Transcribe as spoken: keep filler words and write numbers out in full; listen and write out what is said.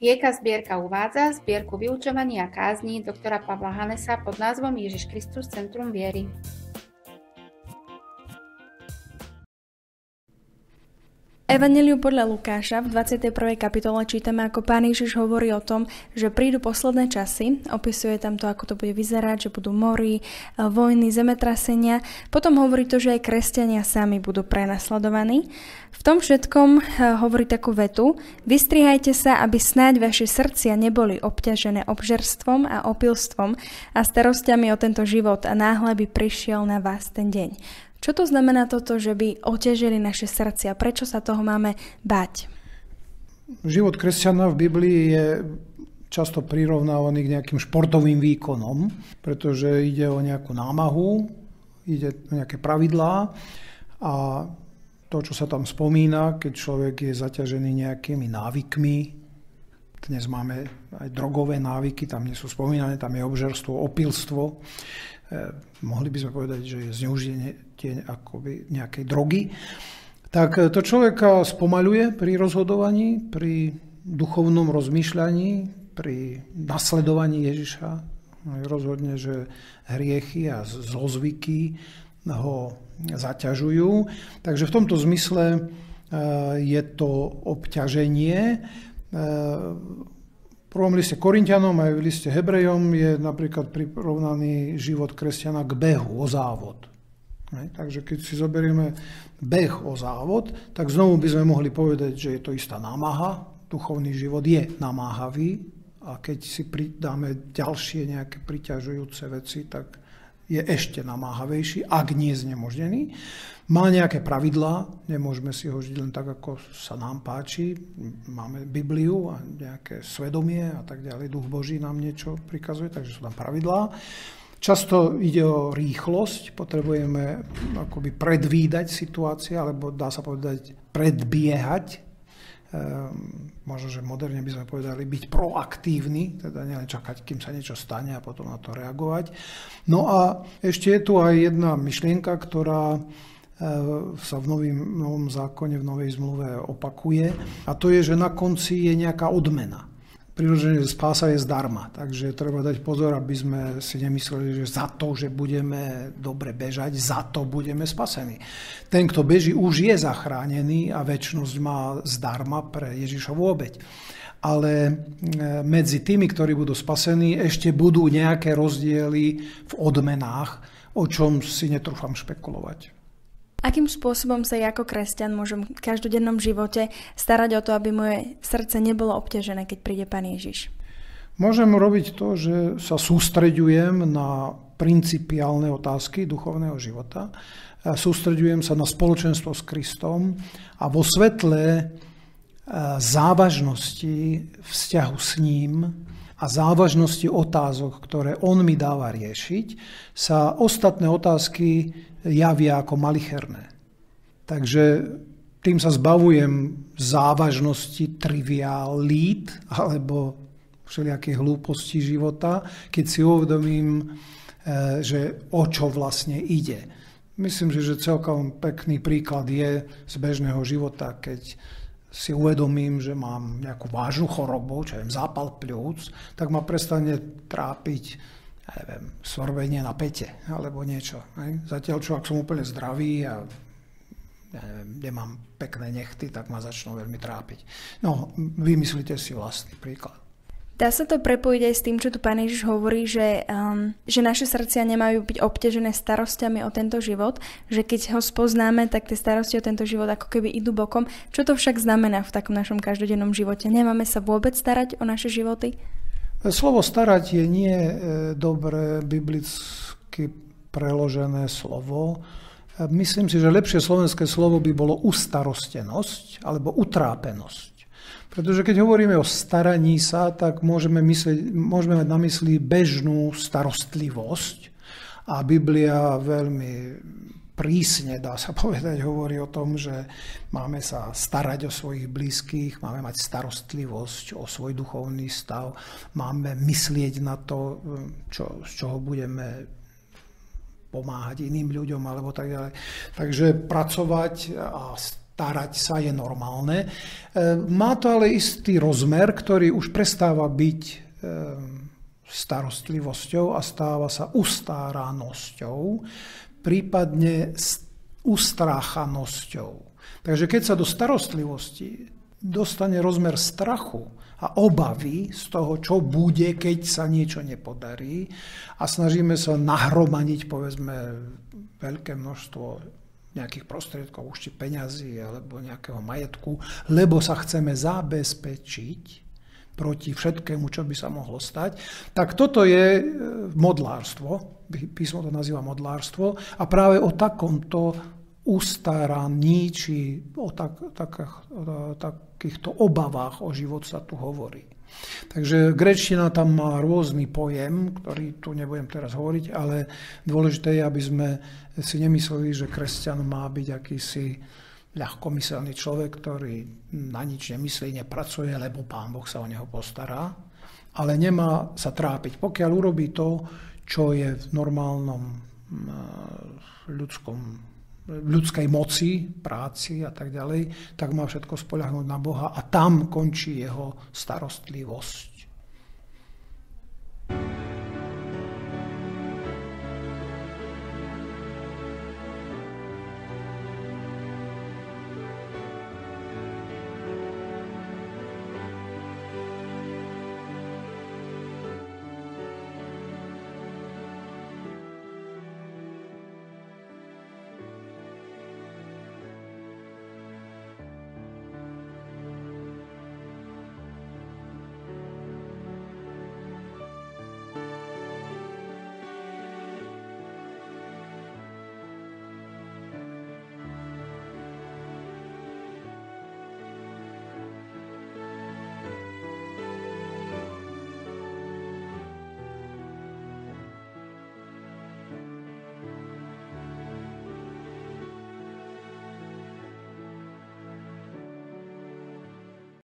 Vieka zbierka uvádza zbierku vyučovania a kázní doktora Pavla Hanesa pod názvom Ježiš Kristus Centrum viery. Evanjeliu podľa Lukáša v dvadsiatej prvej kapitole čítame, ako Pán Ježiš hovorí o tom, že prídu posledné časy. Opisuje tam to, ako to bude vyzerať, že budú mory, vojny, zemetrasenia. Potom hovorí to, že aj kresťania sami budú prenasledovaní. V tom všetkom hovorí takú vetu: Vystrihajte sa, aby snáď vaše srdcia neboli obťažené obžerstvom a opilstvom a starostiami o tento život a náhle by prišiel na vás ten deň. Čo to znamená toto, že by oťažili naše srdcia? Prečo sa toho máme báť? Život kresťana v Biblii je často prirovnávaný k nejakým športovým výkonom, pretože ide o nejakú námahu, ide o nejaké pravidlá a to, čo sa tam spomína, keď človek je zaťažený nejakými návykmi, dnes máme aj drogové návyky, tam nie sú spomínané, tam je obžerstvo, opilstvo. Mohli by sme povedať, že je zneužite akoby nejakej drogy, tak to človeka spomaľuje pri rozhodovaní, pri duchovnom rozmýšľaní, pri nasledovaní Ježiša. Rozhodne, že hriechy a zlozvyky ho zaťažujú. Takže v tomto zmysle je to obťaženie. V prvom liste Korinťanom aj v liste Hebrejom je napríklad prirovnaný život kresťana k behu o závod. Takže keď si zoberieme beh o závod, tak znovu by sme mohli povedať, že je to istá námaha. Duchovný život je namáhavý a keď si pridáme ďalšie nejaké priťažujúce veci, tak je ešte namáhavejší, ak nie znemožnený. Má nejaké pravidlá, nemôžeme si ho žiť len tak, ako sa nám páči. Máme Bibliu a nejaké svedomie a tak ďalej. Duch Boží nám niečo prikazuje, takže sú tam pravidlá. Často ide o rýchlosť, potrebujeme akoby predvídať situácie, alebo dá sa povedať predbiehať. Ehm, možno, že moderne by sme povedali byť proaktívny, teda nielen čakať, kým sa niečo stane a potom na to reagovať. No a ešte je tu aj jedna myšlienka, ktorá sa v novým, novom zákone, v novej zmluve opakuje, a to je, že na konci je nejaká odmena. Prirodzene, že spása je zdarma, takže treba dať pozor, aby sme si nemysleli, že za to, že budeme dobre bežať, za to budeme spasení. Ten, kto beží, už je zachránený a večnosť má zdarma pre Ježišovu obeť. Ale medzi tými, ktorí budú spasení, ešte budú nejaké rozdiely v odmenách, o čom si netrúfam špekulovať. Akým spôsobom sa ja ako kresťan môžem v každodennom živote starať o to, aby moje srdce nebolo obťažené, keď príde Pán Ježiš? Môžem robiť to, že sa sústreďujem na principiálne otázky duchovného života. Sústreďujem sa na spoločenstvo s Kristom a vo svetle závažnosti vzťahu s ním a závažnosti otázok, ktoré on mi dáva riešiť, sa ostatné otázky javia ako malicherné. Takže tým sa zbavujem závažnosti triviálít alebo všelijakých hlúpostí života, keď si uvedomím, že o čo vlastne ide. Myslím, že celkom pekný príklad je z bežného života, keď si uvedomím, že mám nejakú vážnu chorobu, čo je zápal pľúc, tak ma prestane trápiť, ja neviem, sorbenie na pete alebo niečo. Ne? Zatiaľ, čo ak som úplne zdravý a ja neviem, nemám pekné nechty, tak ma začnú veľmi trápiť. No, vymyslite si vlastný príklad. Dá sa to prepojiť aj s tým, čo tu Pán Ježiš hovorí, že, um, že naše srdcia nemajú byť obťažené starostiami o tento život, že keď ho spoznáme, tak tie starosti o tento život ako keby idú bokom. Čo to však znamená v takom našom každodennom živote? Nemáme sa vôbec starať o naše životy? Slovo starať je nie dobre biblicky preložené slovo. Myslím si, že lepšie slovenské slovo by bolo ustarostenosť alebo utrápenosť. Pretože keď hovoríme o staraní sa, tak môžeme, myslieť, môžeme mať na mysli bežnú starostlivosť. A Biblia veľmi prísne, dá sa povedať, hovorí o tom, že máme sa starať o svojich blízkych, máme mať starostlivosť o svoj duchovný stav, máme myslieť na to, čo, z čoho budeme pomáhať iným ľuďom alebo tak ďalej. Takže pracovať a starať sa je normálne. Má to ale istý rozmer, ktorý už prestáva byť starostlivosťou a stáva sa ustáranosťou, prípadne ustráchanosťou. Takže keď sa do starostlivosti dostane rozmer strachu a obavy z toho, čo bude, keď sa niečo nepodarí a snažíme sa nahromadiť, povedzme, veľké množstvo nejakých prostriedkov, už či peňazí alebo nejakého majetku, lebo sa chceme zabezpečiť proti všetkému, čo by sa mohlo stať, tak toto je modlárstvo, písmo to nazýva modlárstvo a práve o takomto ustaraní či o, tak, tak, o takýchto obavách o život sa tu hovorí. Takže gréčtina tam má rôzny pojem, ktorý tu nebudem teraz hovoriť, ale dôležité je, aby sme si nemysleli, že kresťan má byť akýsi ľahkomyselný človek, ktorý na nič nemyslí, nepracuje, lebo Pán Boh sa o neho postará, ale nemá sa trápiť. Pokiaľ urobí to, čo je v normálnom ľudskom, ľudskej moci, práci a tak ďalej, tak má všetko spoľahnúť na Boha a tam končí jeho starostlivosť.